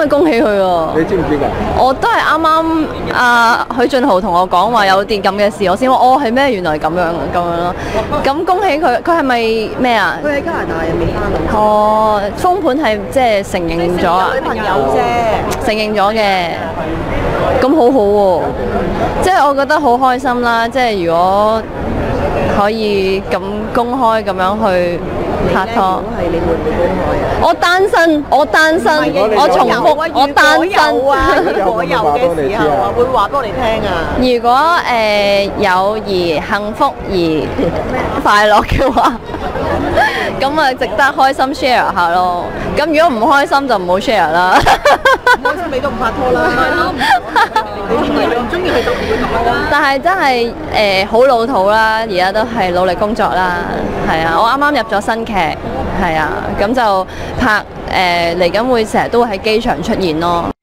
恭喜佢喎！ 你知唔知㗎？ 我都係啱啱許俊豪同我講話有件咁嘅事，我先話哦係咩？原來咁樣咯。咁恭喜佢，佢係咪咩啊？ 佢喺加拿大入面翻嚟。 哦，封盤係即係承認咗啊？ 女朋友啫。 承認咗嘅，咁好好喎！即係我覺得好開心啦！即係如果可以咁公開咁樣去拍拖， 係你會唔會公開啊？ 我單身，我重複，我單身。 如果有嘅時候啊，會話俾我哋聽啊。 如果友誼幸福而快樂嘅話，咁啊值得開心 share 下咯。咁如果唔開心就唔好 share 啦。 唔開心你都唔拍拖啦。你唔中意佢就唔會咁啦。 但係真係好老土啦，而家都係努力工作啦。係啊，我啱啱入咗新劇，係啊，咁就拍嚟緊會成日都會喺機場出現咯。